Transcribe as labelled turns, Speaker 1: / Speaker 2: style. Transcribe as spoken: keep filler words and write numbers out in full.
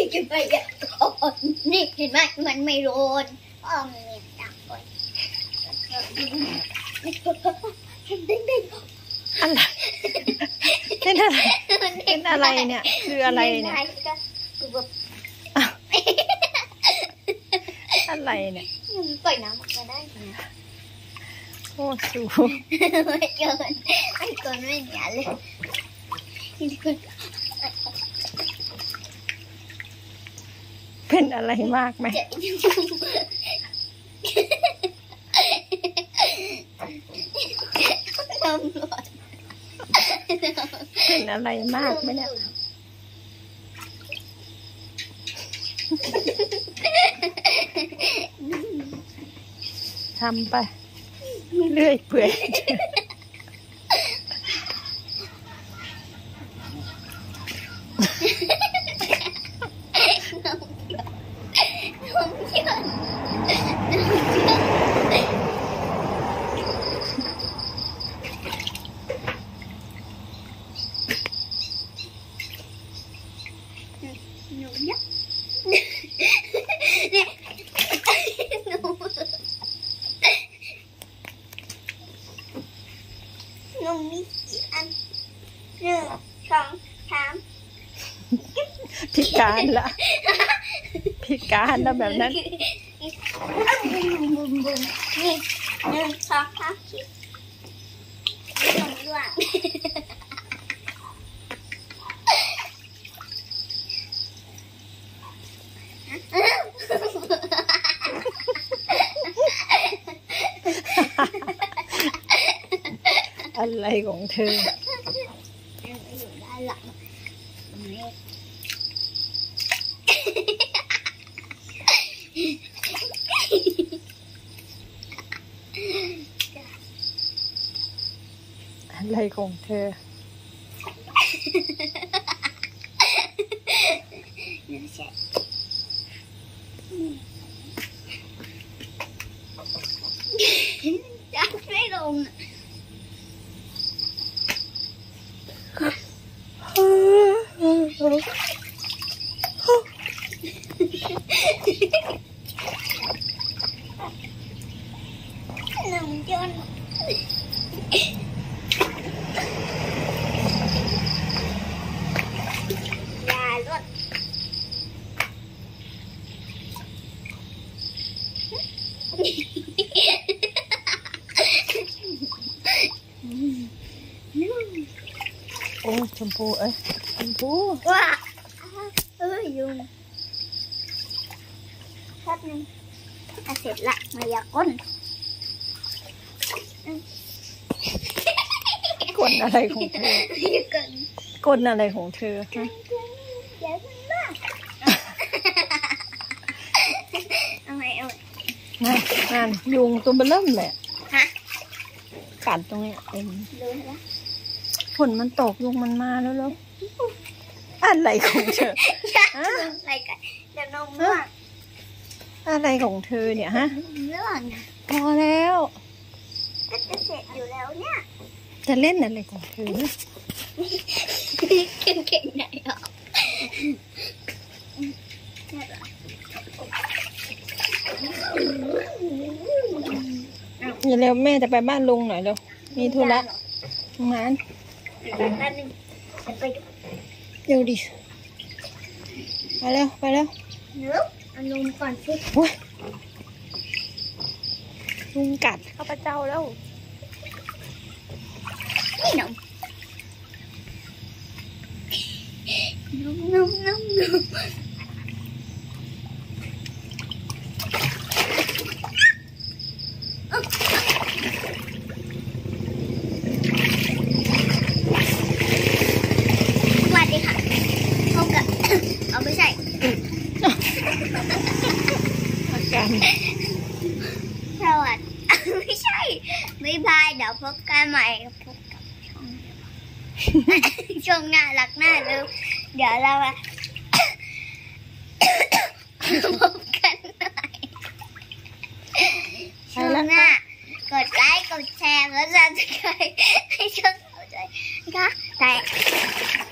Speaker 1: จะไปอ่ะนี่เห็นไหมมันไม่โดนอ้อมเลยดังก่อนเด้งเด้ง
Speaker 2: อะไรเป็นอะไรเป็นอะไรเนี่ยคืออะไรเนี่ยอะไรเนี่ย
Speaker 1: ปล่อยน้ำออกมาได้ไหม
Speaker 2: โอ้สู
Speaker 1: ไม่เกินไม่เกินไม่เหนียวเลย
Speaker 2: เป็นอะไรมากไหมเป็นอะไรมากไหมเนี่ยทำไปเรื่อยเปื่อย
Speaker 1: หนูยักษ์เนี่ยหนูหนูมีกี่อันหนึ่งสองสาม
Speaker 2: พิการละพิการแล้วแบบนั้น
Speaker 1: บุมบุมนี่หนึ่งสองสามสี่หนึ่งด้วย
Speaker 2: อะไรของเธออะไรของเธอ
Speaker 1: จับไม่ลงหนึ่งจนยาลด
Speaker 2: โอ้ชมพูเอ้ยชมพู
Speaker 1: ว้าเอ้ยยุงแป๊บนึงเสร็จละมายาก้น
Speaker 2: ก้นอะไรของเธอก้นอะไรของเธอฮะ
Speaker 1: เดี๋ยวมันบ้าเอาไงเอา
Speaker 2: นั่นนั่นยุงตัวเบลิ่มเลย
Speaker 1: ฮะ
Speaker 2: กัดตรงนี้เอง
Speaker 1: รู้แล้ว
Speaker 2: ฝนมันตกยุงมันมาแล้วแล้วอะไรของเธอ
Speaker 1: อะไรกันเดี๋ยวนมร่วง
Speaker 2: อะไรของเธอเนี่ยฮะ
Speaker 1: ร่วง
Speaker 2: พอแล้ว
Speaker 1: ก็จะเสร็จอยู่แล้วเนี่ย
Speaker 2: จะเล่นอะไรของเธอ
Speaker 1: เก่งเก่งไหนอ่ะ
Speaker 2: อย่าเร็วแม่จะไปบ้านลุงหน่อยเร็วมีธุระงาน
Speaker 1: แป๊บนึงไปดู
Speaker 2: เร็วดิไปแล้วไปแล้ว
Speaker 1: เนื้อเอานมก่อนสิ
Speaker 2: ลุงกัดข้าพเจ้าแล้ว
Speaker 1: นี่นมนมนมนมนมสวัสดีค่ะพบกับเอาไม่ใช่
Speaker 2: อาการ
Speaker 1: สวัสดีไม่ใช่บ๊ายบายเดี๋ยวพบกันใหม่พบกับช่องช่องน่ารักน่าดูเดี๋ยวเราพบกันใหม่ช่องหน้ากดไลค์กดแชร์กดซับสไครบ์ให้ช่องเราด้วยนะคะแต่